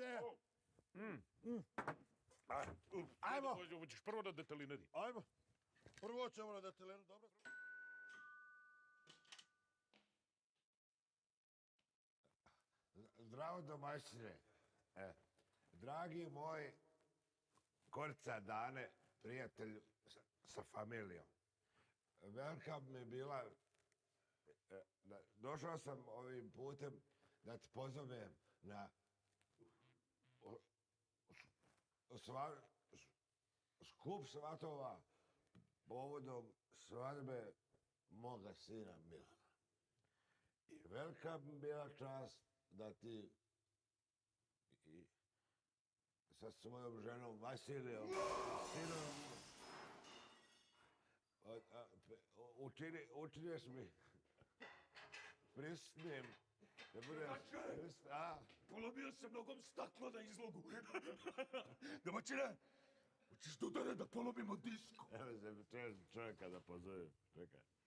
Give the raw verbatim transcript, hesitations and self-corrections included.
Ajde! Ajmo! Hoćeš prvo na detelinari? Ajmo. Prvo ćemo na detelinu, dobro? Zdravo domaćine. E, dragi moj Korica Dane, prijatelj sa, sa familijom. Velika mi je bila... E, da, došao sam ovim putem da te pozovem na o, o, sva, skup svatova povodom svadbe moga sina Milana. I velika mi bila čast da ti i sa svojom ženom Vasilijom, sinom, učini, učiniš mi prisnim da budeš prisnim, a? Polomio sam nogom staklo na izlogu. Domaćine, hoćeš do dana da polomimo disko? Evo se čovjeka da pozovem, čekaj.